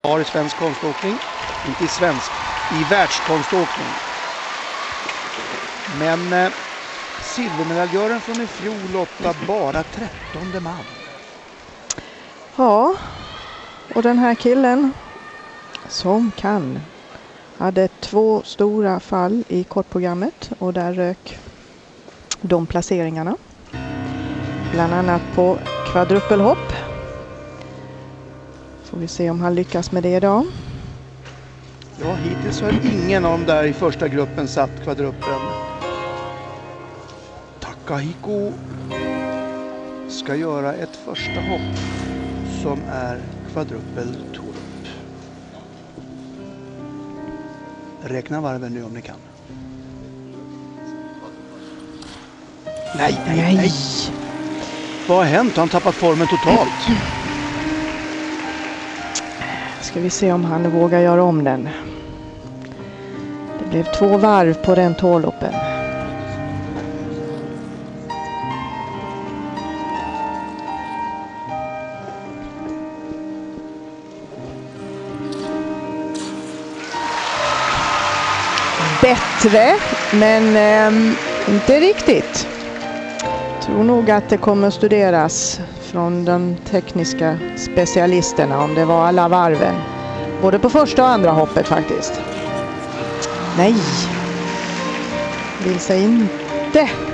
har i svensk konståkning. Inte i svensk, i världskonståkning. Men silvermedaljören från i fjol lottade bara 13:e man. Ja, och den här killen som kan hade 2 stora fall i kortprogrammet och där rök de placeringarna. Bland annat på kvadrupelhopp. Får vi se om han lyckas med det idag. Ja, hittills har ingen av dem där i första gruppen satt kvadruppeln. Takahiko ska göra ett första hopp som är kvadrupel torp. Räkna varven nu om ni kan. Nej. Vad har hänt? Har han tappat formen totalt? Ska vi se om han vågar göra om den. Det blev 2 varv på den tårloppen. Bättre, men inte riktigt. Tror nog att det kommer studeras från de tekniska specialisterna om det var alla varven. Både på första och andra hoppet faktiskt. Nej. Vill sig inte